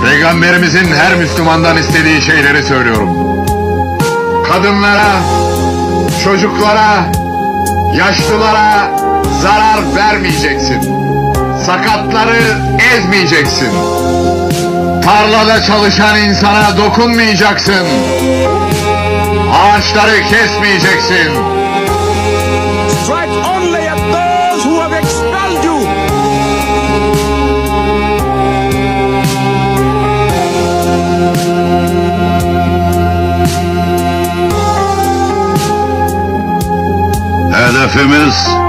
Peygamberimizin her Müslümandan istediği şeyleri söylüyorum. Kadınlara, çocuklara, yaşlılara zarar vermeyeceksin. Sakatları ezmeyeceksin. Tarlada çalışan insana dokunmayacaksın. Ağaçları kesmeyeceksin. Strike only at those who have expelled you. Hedefimiz